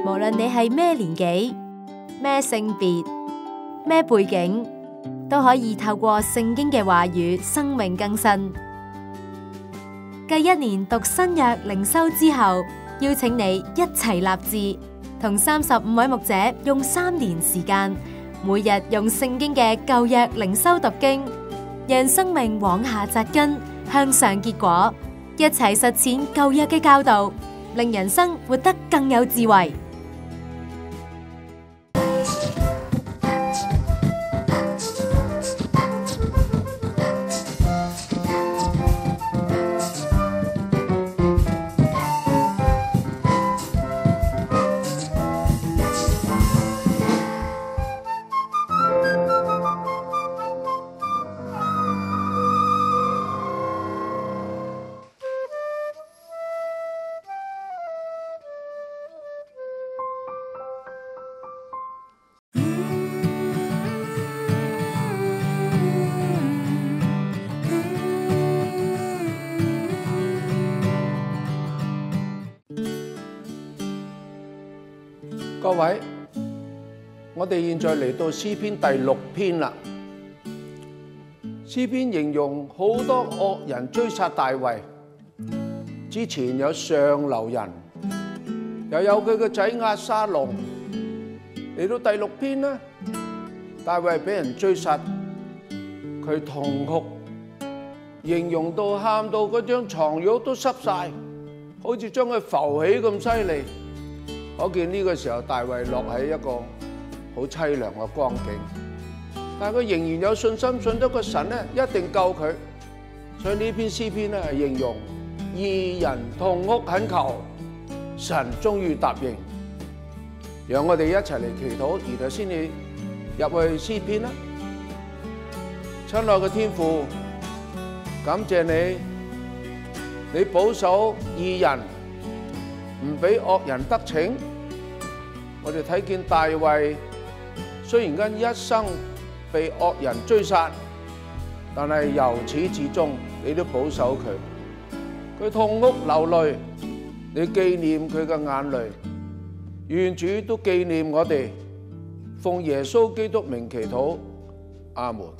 無論你係咩年紀、咩性別、咩背景，都可以透過聖經嘅話語生命更新。繼一年讀新約靈修之後，邀請你一齊立志，同35位牧者用3年時間，每日用聖經嘅舊約靈修讀經，讓生命往下扎根，向上結果，一齊實踐舊約嘅教導，令人生活得更有智慧。 各位，我哋現在嚟到詩篇第6篇啦。詩篇形容好多惡人追殺大衛，之前有上流人，又有佢個仔押沙龍。嚟到第6篇呢，大衛俾人追殺，佢痛哭，形容到喊到嗰張床褥都濕晒，好似將佢浮起咁犀利。可見呢個時候大衛落喺一個好淒涼嘅光景，但係佢仍然有信心，信得個神咧一定救佢。所以呢篇詩篇咧係形容義人痛哭懇求，神終於答應。讓我哋一齊嚟祈禱，然後先至入去詩篇啦。親愛嘅天父，感謝你，你保守義人，唔俾惡人得逞。我哋睇見大衛雖然間一生被惡人追殺，但係由始至終你都保守佢。佢痛哭流淚，你紀念佢嘅眼淚。願主都紀念我哋，奉耶穌基督名祈禱，阿門。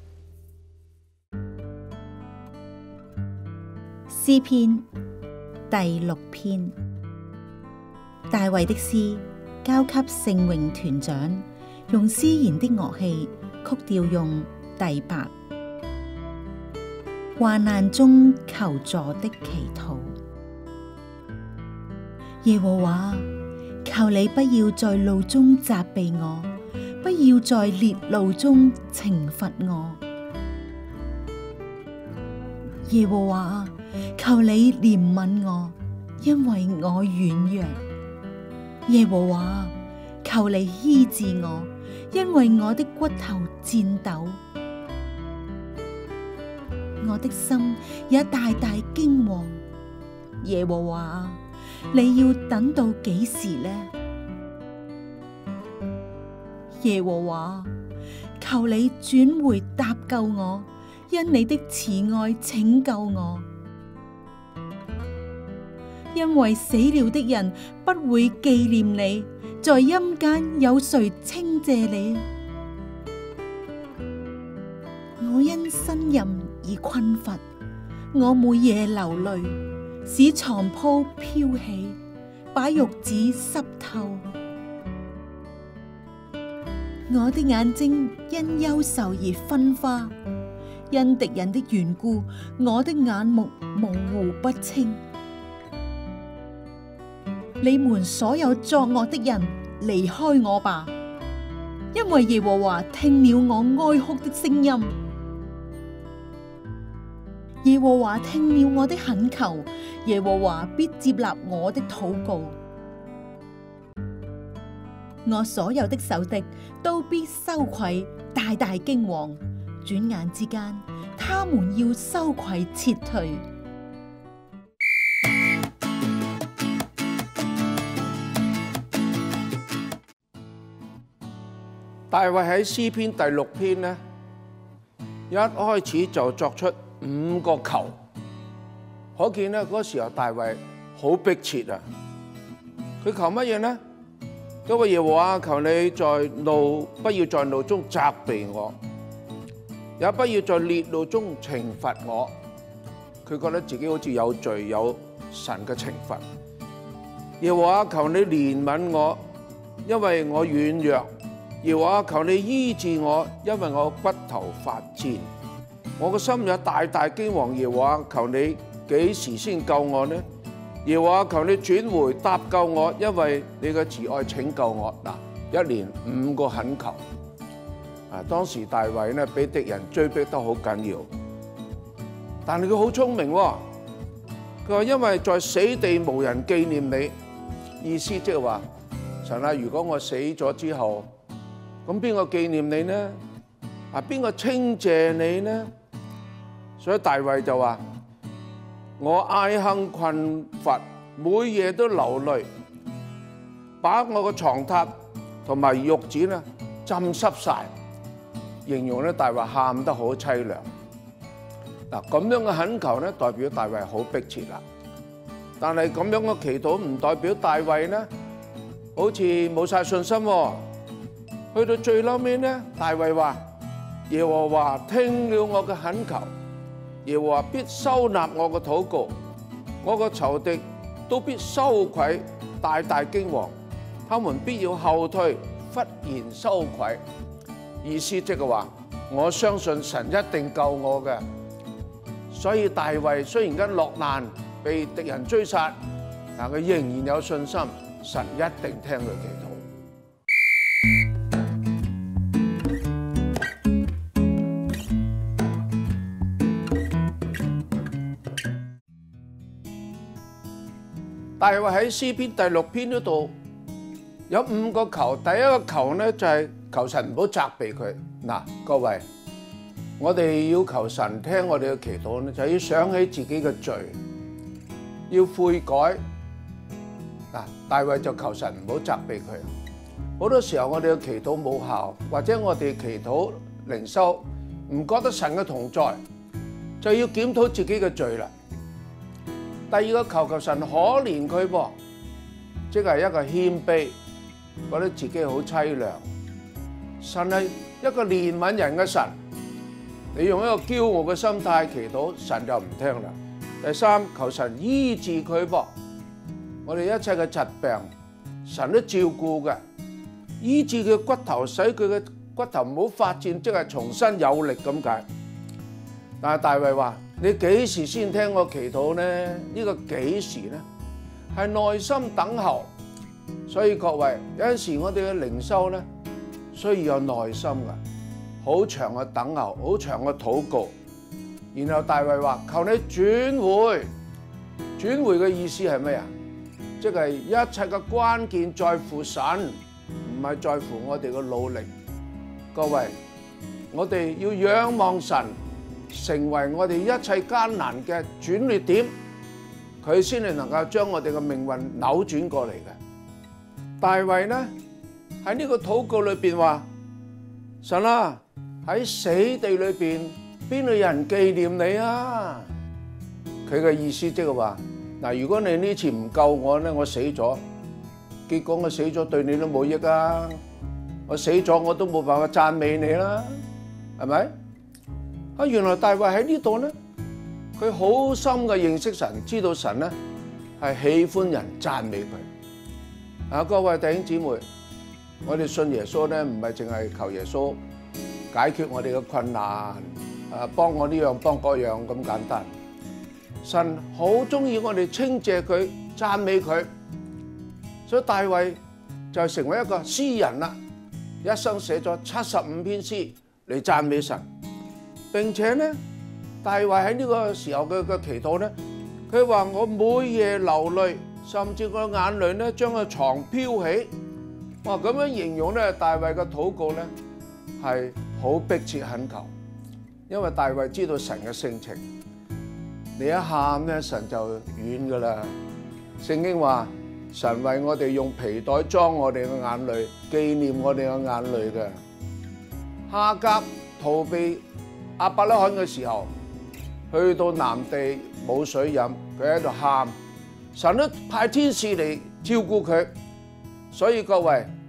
詩篇第6篇。大衛的詩交給聖詠團長，用絲弦的樂器，曲調用第8。患難中求助的祈禱。耶和華，求你不要在怒中責備我，不要在烈怒中懲罰我。耶和華，求你憐憫我，因為我軟弱。耶和華，求你醫治我，因為我的骨頭顫抖，我的心也大大驚惶。耶和華，你要等到幾時呢？耶和華，求你轉回搭救我，因你的慈愛拯救我。因為死了的人不會紀念你，在陰間有誰稱謝你？我因呻吟而困乏，我每夜流淚，使床鋪飄起，把褥子濕透。我的眼睛因憂愁而昏花，因敵人的緣故，我的眼目模糊不清。你們所有作惡的人，離開我吧，因為耶和華聽了我哀哭的聲音。耶和華聽了我的懇求，耶和華必接納我的禱告。我所有的仇敵都必羞愧，大大驚惶。轉眼之間，他們要羞愧撤退。 大衛喺詩篇第6篇呢，一開始就作出5個求，可見呢嗰時候大衛好迫切啊！佢求乜嘢呢？ 因為耶和華求你不要在怒中責備我，也不要在烈怒中懲罰我。佢覺得自己好似有罪，有神嘅懲罰。耶和華求你憐憫我，因為我軟弱。耶和華求你醫治我，因為我骨頭發戰。我個心也大大驚惶。耶和華求你幾時先救我呢？耶和華求你轉回搭救我，因為你嘅慈愛拯救我。嗱，一連5個懇求。當時大衛呢俾敵人追逼得好緊要，但係佢好聰明喎。佢話因為在死地無人紀念你，意思即係話神啊，如果我死咗之後，咁邊個紀念你呢？邊個稱謝你呢？所以大衛就話：我哀哼困乏，每夜都流淚，把我個床榻同埋褥子呢浸濕晒，形容咧大衛喊得好凄涼。嗱，咁樣嘅懇求呢，代表大衛好迫切啦。但係咁樣嘅祈禱唔代表大衛呢，好似冇晒信心喎。去到最後面呢，大衛話：耶和華聽了我嘅懇求，耶和華必收納我嘅禱告，我個仇敵都必羞愧，大大驚惶，他們必要後退，忽然羞愧。意思即係話，我相信神一定救我嘅。所以大衛雖然間落難，被敵人追殺，但佢仍然有信心，神一定聽佢祈禱。大衛喺詩篇第6篇嗰度有5個求，第一個求呢就係求神唔好責備佢。嗱，各位，我哋要求神聽我哋嘅祈禱呢，就要想起自己嘅罪，要悔改。嗱，大衛就求神唔好責備佢。好多時候我哋嘅祈禱冇效，或者我哋祈禱靈修唔覺得神嘅同在，就要檢討自己嘅罪啦。第二個求神可憐佢噃，即係一個謙卑，覺得自己好凄涼。神係一個憐憫人嘅神，你用一個驕傲嘅心態祈禱，神就唔聽啦。第三，求神醫治佢噃，我哋一切嘅疾病，神都照顧嘅，醫治佢骨頭，使佢嘅骨頭唔好發戰，即係重新有力咁解。但係大衛話：你幾時先聽我祈禱呢？呢個幾時呢？係耐心等候。所以各位，有陣時我哋嘅靈修呢，需要有耐心㗎，好長嘅等候，好長嘅禱告。然後大衛話：求你轉回。轉回嘅意思係咩啊？即係一切嘅關鍵在乎神，唔係在乎我哋嘅努力。各位，我哋要仰望神，成為我哋一切艱難嘅轉捩點，佢先係能夠將我哋嘅命運扭轉過嚟嘅。大衛呢喺呢個禱告裏邊話：神啊，喺死地裏邊邊度有人紀念你啊？佢嘅意思即係話：嗱，如果你呢次唔救我呢，我死咗，結果我死咗對你都冇益啊！我死咗我都冇辦法讚美你啦，係咪？啊！原來大衛喺呢度呢，佢好深嘅認識神，知道神呢係喜歡人讚美佢。各位弟兄姊妹，我哋信耶穌呢，唔係淨係求耶穌解決我哋嘅困難，幫我呢樣幫嗰樣咁簡單。神好中意我哋稱謝佢、讚美佢，所以大衛就成為一個詩人啦，一生寫咗75篇詩嚟讚美神。並且呢，大衛喺呢個時候嘅祈禱呢，佢話我每夜流淚，甚至個眼淚呢將個床飄起。哇！咁樣形容呢，大衛嘅禱告呢係好迫切懇求，因為大衛知道神嘅性情，你一喊呢，神就軟噶啦。聖經話神為我哋用皮袋裝我哋嘅眼淚，紀念我哋嘅眼淚嘅。哈甲逃避亞伯拉罕嘅時候，去到南地冇水飲，佢喺度喊，神都派天使嚟照顧佢。所以各位，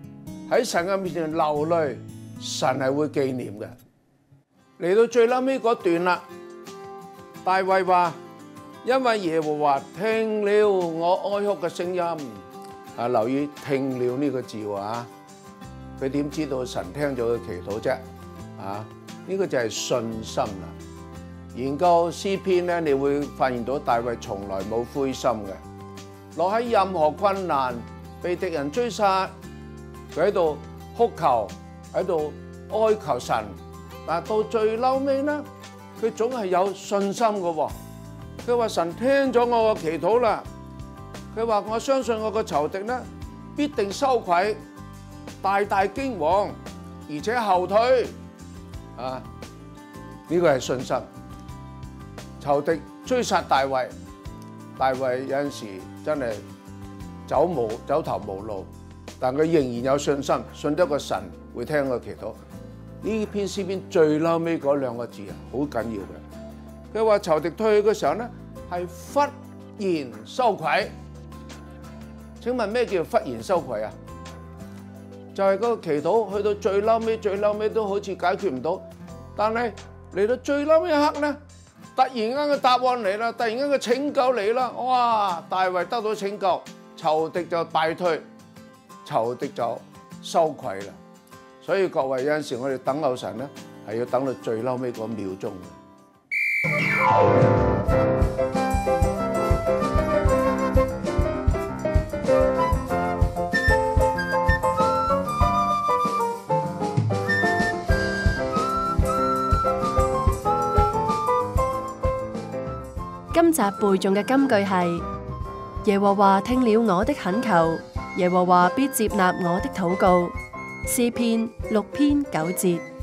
喺神嘅面前流淚，神係會紀念嘅。嚟到最後尾嗰段啦，大衛話：因為耶和華聽了我哀哭嘅聲音。啊，留意聽了呢個字喎，佢點知道神聽咗佢祈禱啫？啊，呢個就係信心啦。研究詩篇咧，你會發現到大衛從來冇灰心嘅，落喺任何困難，被敵人追殺，佢喺度哭求，喺度哀求神。但係到最嬲尾咧，佢總係有信心嘅喎。佢話神聽咗我嘅祈禱啦。佢話我相信我個仇敵咧必定羞愧，大大驚惶，而且後退。啊，呢個係信心。仇敵追殺大衛，大衛有陣時真係走投無路，但佢仍然有信心，信得個神會聽佢祈禱。呢篇詩篇最嬲尾嗰兩個字啊，好緊要嘅。佢話仇敵退去嘅時候咧，係忽然羞愧。請問咩叫忽然羞愧啊？就係嗰個祈禱去到最嬲尾都好似解決唔到，但係嚟到最嬲尾一刻咧，突然間嘅答案嚟啦，突然間嘅拯救嚟啦，哇！大衛得到拯救，仇敵就敗退，仇敵就羞愧啦。所以各位有陣時我哋等候神咧，係要等到最嬲尾嗰秒鐘嘅。 今集背誦嘅金句係：耶和華聽了我的懇求，耶和華必接納我的禱告。詩篇6篇9節。